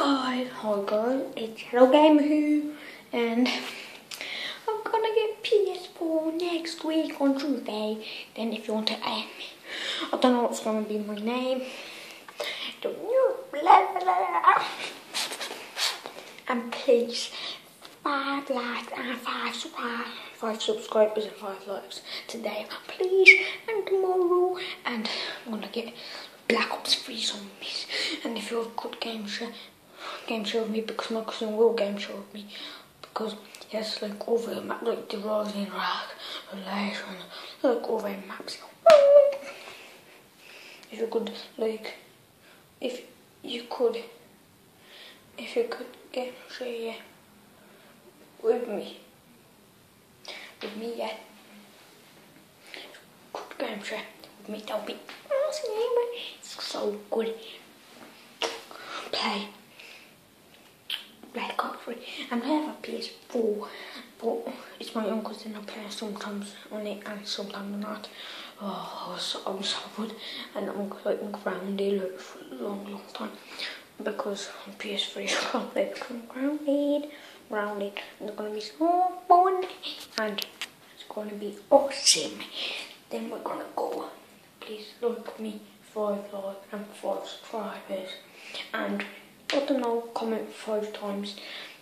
Hi guys, it's Hello Gamer here, and I'm gonna get PS4 next week on Tuesday. Then if you want to add me, I don't know what's gonna be my name. Don't you blah, blah, blah. And please, 5 likes and 5 subscribers and 5 likes today, please, and tomorrow. And I'm gonna get Black Ops 3 zombies. And if you're a good game share with me, because my cousin will game share with me, because he has like all the maps, like the Rising Rack, Relation, like all the maps. If you could, like, if you could game share with me, yeah. Good game share with me, that'll be awesome. It's so good. Play Black Ops 3. And I have a PS4, but it's my uncle's and I play sometimes on it and sometimes not. Oh, I'm so good, and I'm like grounded like, for a long time, because on PS3 I can't play because I'm grounded, and it's gonna be so fun, and it's gonna be awesome. Then we're gonna go. Please like me, 5 likes and 5 subscribers, and I don't know, comment 5 times.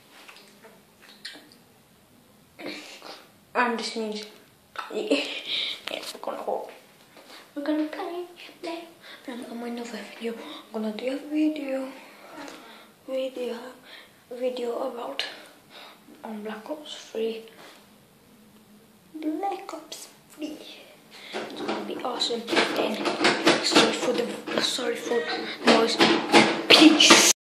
And this means, yeah, we're gonna go. We're gonna play, and on my another video, I'm gonna do a video about on Black Ops 3. Black Ops 3. It's gonna be awesome. Then sorry for the noise. Peace.